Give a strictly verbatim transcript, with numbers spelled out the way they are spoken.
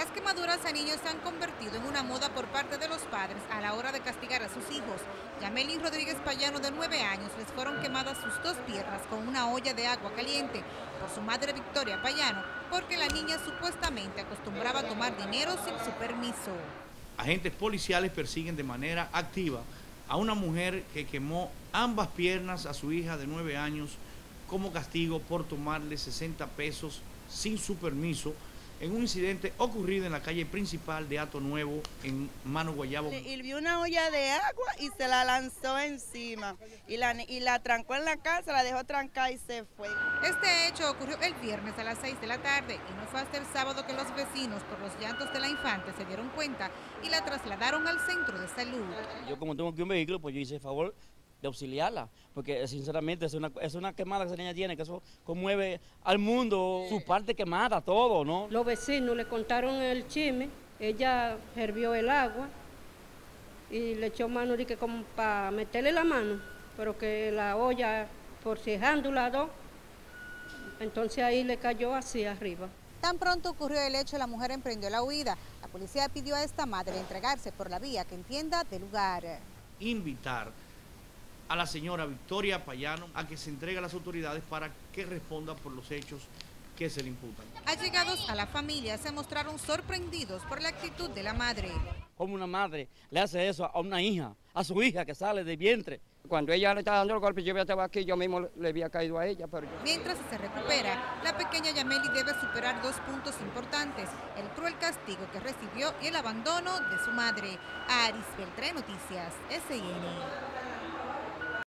Las quemaduras a niños se han convertido en una moda por parte de los padres a la hora de castigar a sus hijos. Yameli Rodríguez Payano, de nueve años, les fueron quemadas sus dos piernas con una olla de agua caliente por su madre Victoria Payano, porque la niña supuestamente acostumbraba a tomar dinero sin su permiso. Agentes policiales persiguen de manera activa a una mujer que quemó ambas piernas a su hija de nueve años como castigo por tomarle sesenta pesos sin su permiso en un incidente ocurrido en la calle principal de Hato Nuevo, en Mano Guayabo. Hirvió una olla de agua y se la lanzó encima y la, y la trancó en la casa, la dejó trancada y se fue. Este hecho ocurrió el viernes a las seis de la tarde y no fue hasta el sábado que los vecinos, por los llantos de la infante, se dieron cuenta y la trasladaron al centro de salud. Yo, como tengo aquí un vehículo, pues yo hice el favor de auxiliarla, porque sinceramente es una, es una quemada que esa niña tiene, que eso conmueve al mundo, su parte quemada, todo, ¿no? Los vecinos le contaron el chisme, ella hervió el agua y le echó mano de que como para meterle la mano, pero que la olla forcejando la dos, entonces ahí le cayó así arriba. Tan pronto ocurrió el hecho, la mujer emprendió la huida. La policía pidió a esta madre entregarse por la vía que entienda del lugar. Invitar a la señora Victoria Payano a que se entregue a las autoridades para que responda por los hechos que se le imputan. Allegados a la familia se mostraron sorprendidos por la actitud de la madre. Como una madre le hace eso a una hija, a su hija que sale del vientre. Cuando ella le estaba dando los golpes, yo estaba aquí, yo mismo le había caído a ella. Pero yo... Mientras se recupera, la pequeña Yameli debe superar dos puntos importantes: el cruel castigo que recibió y el abandono de su madre. Aris Beltré, Noticias S I N.